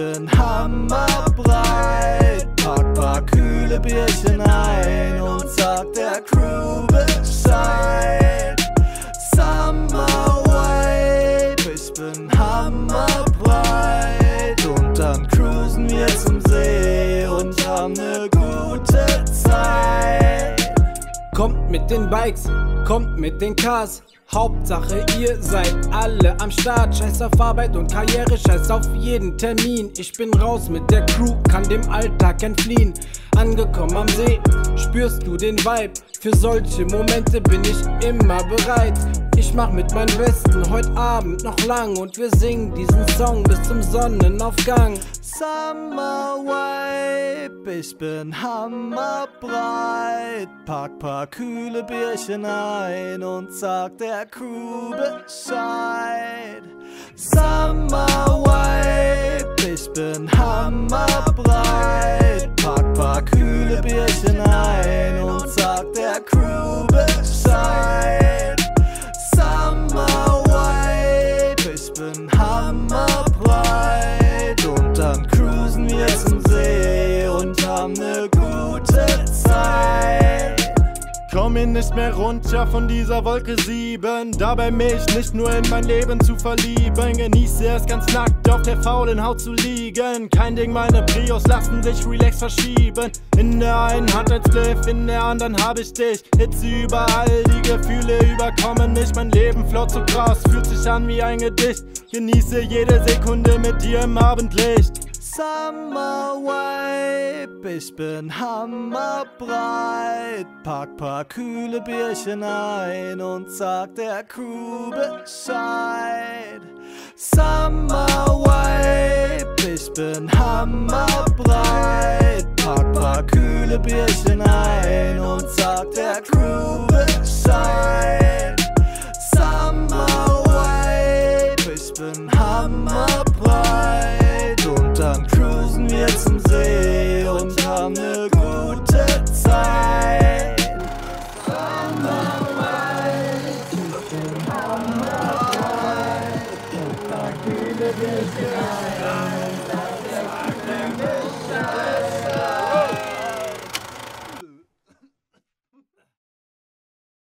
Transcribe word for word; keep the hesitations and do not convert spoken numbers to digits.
bin hammerbreit. Pack paar kühle Bierchen ein und sag der Crew Bescheid. Summer Vibe, ich bin hammerbreit. Und dann cruisen wir zum See und haben ne gute Zeit. Kommt mit den Bikes, kommt mit den Cars. Hauptsache ihr seid alle am Start. Scheiß auf Arbeit und Karriere, scheiß auf jeden Termin. Ich bin raus mit der Crew, kann dem Alltag entfliehen. Angekommen am See, spürst du den Vibe? Für solche Momente bin ich immer bereit. Ich mach mit meinen Besten heute Abend noch lang und wir singen diesen Song bis zum Sonnenaufgang. Summer Vibe, ich bin hammerbreit. Pack paar kühle Bierchen ein und sag der Crew Bescheid. Summer Vibe, ich bin hammerbreit. Pack paar kühle Bierchen ein und sag der Crew Bescheid. Summer Vibe, ich bin hammerbreit. Und dann cruisen wir zum See und haben ne gute Zeit. Komm mir nicht mehr runter von dieser Wolke sieben. Dabei mich nicht nur in mein Leben zu verlieben. Genieße es ganz nackt auf der faulen Haut zu liegen. Kein Ding, meine Prios lassen sich relax verschieben. In der einen Hand ein Spliff, in der anderen hab ich dich. Hitze überall, die Gefühle überkommen mich. Mein Leben float so krass, fühlt sich an wie ein Gedicht. Genieße jede Sekunde mit dir im Abendlicht. Summer Vibe, ich bin hammerbreit. Pack paar kühle Bierchen ein und sag der Crew Bescheid. Summer Vibe, ich bin hammerbreit. Pack paar kühle Bierchen ein und sag der Crew Bescheid.